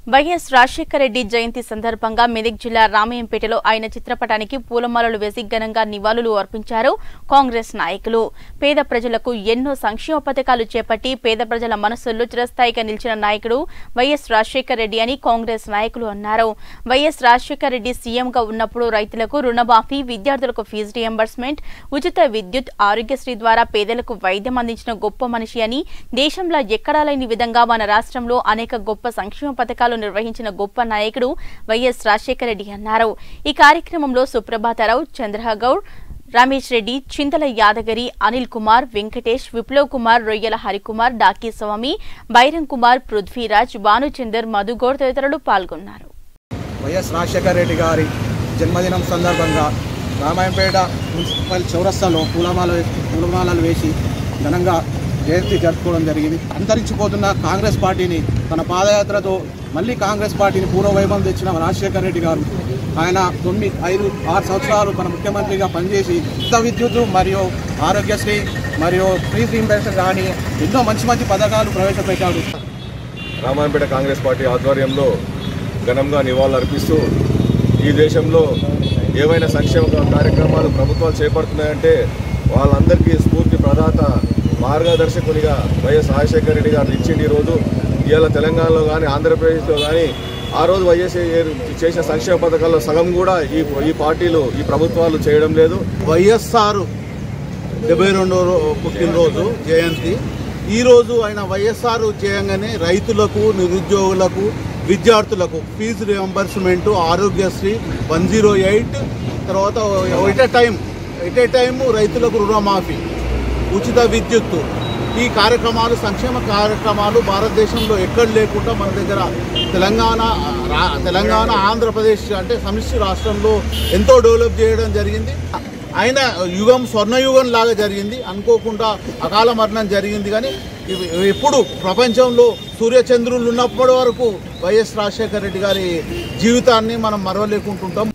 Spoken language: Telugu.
వైఎస్ రాజశేఖర రెడ్డి జయంతి సందర్భంగా మెదక్ జిల్లా రామయ్యంపేటలో ఆయన చిత్రపటానికి పూలమాలలు వేసి ఘనంగా నివాళులు అర్పించారు కాంగ్రెస్ నాయకులు. పేద ప్రజలకు ఎన్నో సంక్షేమ పథకాలు చేపట్టి పేద ప్రజల మనసుల్లో చిరస్థాయిగా నిలిచిన నాయకుడు వైఎస్ రాజశేఖర రెడ్డి అని కాంగ్రెస్ నాయకులు అన్నారు. వైఎస్ రాజశేఖర రెడ్డి సీఎంగా ఉన్నప్పుడు రైతులకు రుణమాఫీ, విద్యార్థులకు ఫీజు రియంబర్స్మెంట్, ఉచిత విద్యుత్, ఆరోగ్యశ్రీ ద్వారా పేదలకు వైద్యం అందించిన గొప్ప మనిషి అని, దేశంలో ఎక్కడా లేని విధంగా మన రాష్ట్రంలో అనేక గొప్ప సంక్షేమ పథకాలు నిర్వహించిన గొప్ప నాయకుడు వైఎస్ రాజశేఖర రెడ్డి అన్నారు. ఈ కార్యక్రమంలో సుప్రభాతరావు, చంద్రగౌడ్, రమేష్ రెడ్డి, చింతల యాదగిరి, అనిల్ కుమార్, వెంకటేష్, విప్లవ్ కుమార్, రొయ్యల హరికుమార్, డాకీ స్వామి, బైరం కుమార్, పృథ్వీరాజ్, భానుచందర్, మధుగౌడ్ తదితరులు పాల్గొన్నారు. వైఎస్ రాజశేఖర రెడ్డి గారి జన్మదినం సందర్భంగా రామాయంపేట మున్సిపల్ చౌరస్తాలో పూలమాలలు వేసి ఘనంగా జయంతి జరుపుకోవడం జరిగింది. అంతరించిపోతున్న కాంగ్రెస్ పార్టీని తన పాదయాత్రతో మళ్ళీ కాంగ్రెస్ పార్టీని పూర్వవైభవం తెచ్చిన రాజశేఖర రెడ్డి గారు ఆయన 6 సంవత్సరాలు మన ముఖ్యమంత్రిగా పనిచేసి ఉచిత విద్యుత్తు మరియు ఆరోగ్యశ్రీ మరియు ఫీజు రీయింబర్స్మెంట్ కానీ ఎన్నో మంచి పథకాలు ప్రవేశపెట్టాడు. రామాయంపేట కాంగ్రెస్ పార్టీ ఆధ్వర్యంలో ఘనంగా నివాళులు అర్పిస్తూ ఈ దేశంలో ఏవైనా సంక్షేమ కార్యక్రమాలు ప్రభుత్వాలు చేపడుతున్నాయంటే వాళ్ళందరికీ స్ఫూర్తి ప్రదాత మార్గదర్శకునిగా వైఎస్ రాజశేఖర రెడ్డి గారు ఇచ్చింది. ఈరోజు ఇవాళ తెలంగాణలో కానీ ఆంధ్రప్రదేశ్లో కానీ ఆ రోజు వైఎస్ చేసిన సంక్షేమ పథకాల్లో సగం కూడా ఈ పార్టీలు ఈ ప్రభుత్వాలు చేయడం లేదు. వైఎస్ఆర్ 72వ పుట్టినరోజు జయంతి ఈరోజు ఆయన వైఎస్ఆర్ చేయగానే రైతులకు, నిరుద్యోగులకు, విద్యార్థులకు ఫీజు రియంబర్స్మెంట్, ఆరోగ్యశ్రీ 108, తర్వాత ఎట్ ఏ టైం రైతులకు రుణమాఫీ, ఉచిత విద్యుత్తు, ఈ కార్యక్రమాలు సంక్షేమ కార్యక్రమాలు భారతదేశంలో ఎక్కడ లేకుండా మన దగ్గర తెలంగాణ ఆంధ్రప్రదేశ్ అంటే సమిష్టి రాష్ట్రంలో ఎంతో డెవలప్ చేయడం జరిగింది. ఆయన యుగం స్వర్ణయుగం లాగా జరిగింది. అనుకోకుండా అకాల మరణం జరిగింది. కానీ ఎప్పుడు ప్రపంచంలో సూర్యచంద్రులు ఉన్నప్పటి వరకు వైఎస్ రాజశేఖర రెడ్డి గారి జీవితాన్ని మనం మరవలేకుంటుంటాం.